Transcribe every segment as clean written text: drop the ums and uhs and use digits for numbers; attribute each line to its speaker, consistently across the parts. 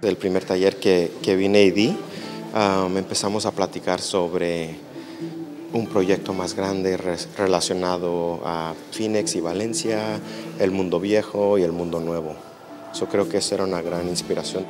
Speaker 1: Del primer taller que vine y di, empezamos a platicar sobre un proyecto más grande relacionado a Phoenix y Valencia, el mundo viejo y el mundo nuevo. Yo creo que esa era una gran inspiración.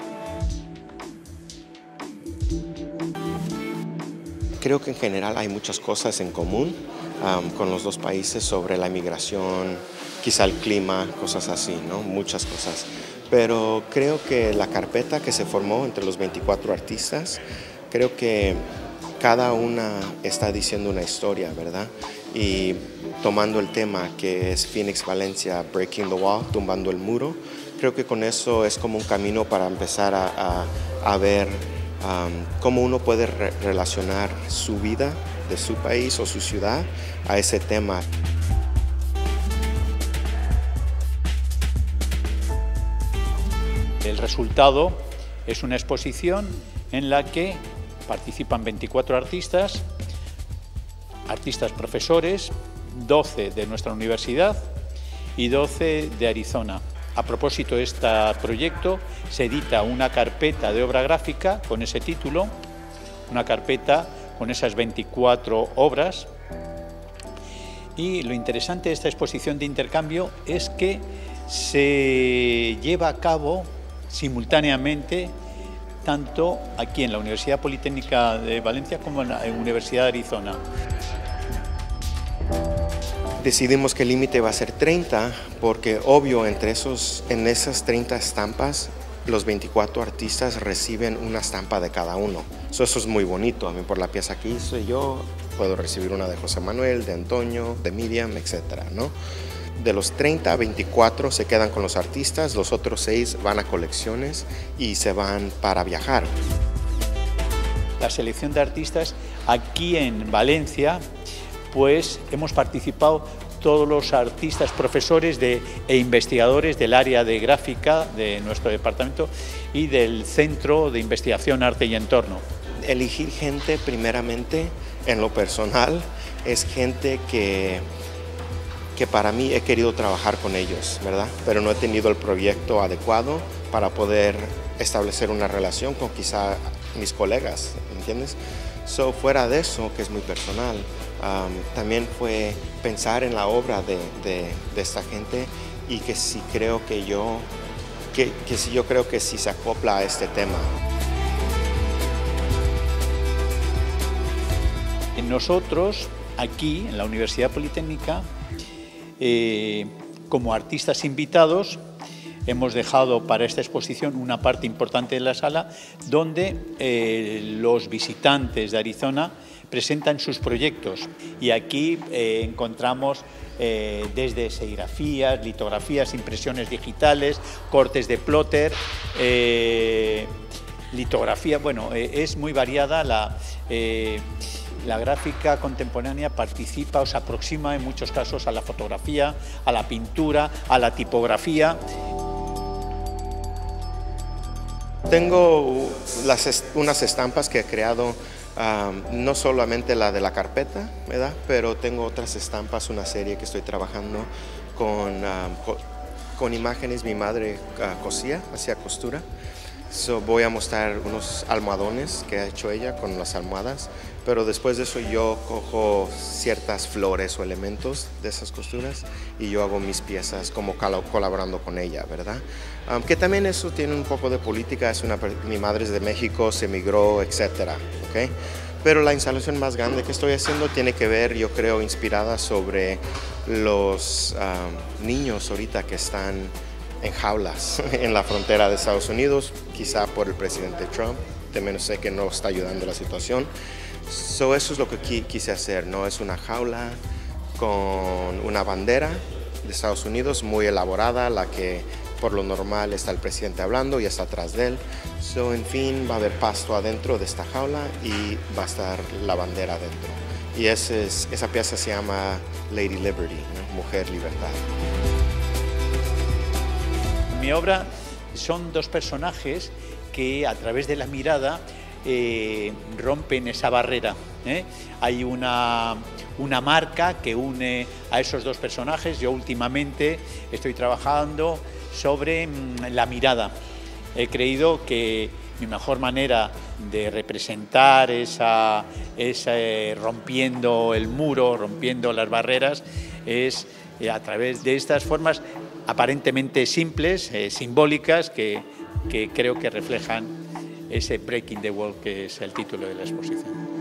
Speaker 1: Creo que en general hay muchas cosas en común con los dos países sobre la inmigración, quizá el clima, cosas así, ¿no? Muchas cosas. Pero creo que la carpeta que se formó entre los 24 artistas, creo que cada una está diciendo una historia, ¿verdad? Y tomando el tema que es Phoenix, Valencia, Breaking the Wall, tumbando el muro, creo que con eso es como un camino para empezar a ver cómo uno puede relacionar su vida de su país o su ciudad a ese tema.
Speaker 2: El resultado es una exposición en la que participan 24 artistas profesores, 12 de nuestra universidad y 12 de Arizona. A propósito de este proyecto, se edita una carpeta de obra gráfica con ese título, una carpeta con esas 24 obras. Y lo interesante de esta exposición de intercambio es que se lleva a cabo simultáneamente tanto aquí en la Universidad Politécnica de Valencia como en la Universidad de Arizona.
Speaker 1: Decidimos que el límite va a ser 30 porque obvio en esas 30 estampas los 24 artistas reciben una estampa de cada uno. Eso es muy bonito. A mí por la pieza que hice yo puedo recibir una de José Manuel, de Antonio, de Miriam, etcétera, ¿no? De los 30 a 24 se quedan con los artistas, los otros 6 van a colecciones y se van para viajar.
Speaker 2: La selección de artistas aquí en Valencia, pues hemos participado todos los artistas, profesores e investigadores del área de gráfica de nuestro departamento y del Centro de Investigación Arte y Entorno.
Speaker 1: Elegir gente primeramente en lo personal es gente que para mí he querido trabajar con ellos, ¿verdad? Pero no he tenido el proyecto adecuado para poder establecer una relación con quizá mis colegas, ¿entiendes? Fuera de eso, que es muy personal, también fue pensar en la obra de esta gente y que si creo que yo creo que sí se acopla a este tema.
Speaker 2: Nosotros, aquí en la Universidad Politécnica, como artistas invitados, hemos dejado para esta exposición una parte importante de la sala donde los visitantes de Arizona presentan sus proyectos. Y aquí encontramos desde serigrafías, litografías, impresiones digitales, cortes de plotter, litografía. Bueno, es muy variada la gráfica contemporánea participa o se aproxima en muchos casos a la fotografía, a la pintura, a la tipografía.
Speaker 1: Tengo unas estampas que he creado, no solamente la de la carpeta, ¿verdad? Pero tengo otras estampas, una serie que estoy trabajando con imágenes. Mi madre hacía costura. Voy a mostrar unos almohadones que ha hecho ella con las almohadas, pero después de eso yo cojo ciertas flores o elementos de esas costuras y yo hago mis piezas como colaborando con ella, ¿verdad? Que también eso tiene un poco de política, mi madre es de México, se emigró, etcétera, ¿ok? Pero la instalación más grande que estoy haciendo tiene que ver, yo creo, inspirada sobre los niños ahorita que están en jaulas en la frontera de Estados Unidos, quizá por el presidente Trump. También sé que no está ayudando la situación. Eso es lo que quise hacer, ¿no? Es una jaula con una bandera de Estados Unidos muy elaborada, la que por lo normal está el presidente hablando y está atrás de él. En fin, va a haber pasto adentro de esta jaula y va a estar la bandera adentro. Y esa pieza se llama Lady Liberty, ¿no? Mujer Libertad.
Speaker 2: Mi obra son dos personajes que a través de la mirada rompen esa barrera. Hay una marca que une a esos dos personajes. Yo últimamente estoy trabajando sobre la mirada he creído que mi mejor manera de representar esa rompiendo el muro, rompiendo las barreras, es a través de estas formas aparentemente simples, simbólicas, que creo que reflejan ese Breaking the Wall, que es el título de la exposición.